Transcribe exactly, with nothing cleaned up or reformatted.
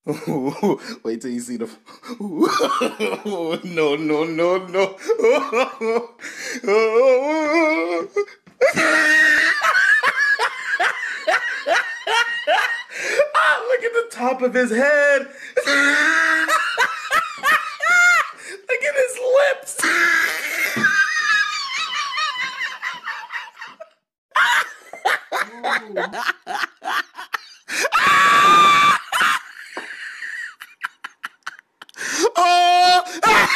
Wait till you see the. No, no, no, no. Ah, look at the top of his head. Look at his lips. Oh!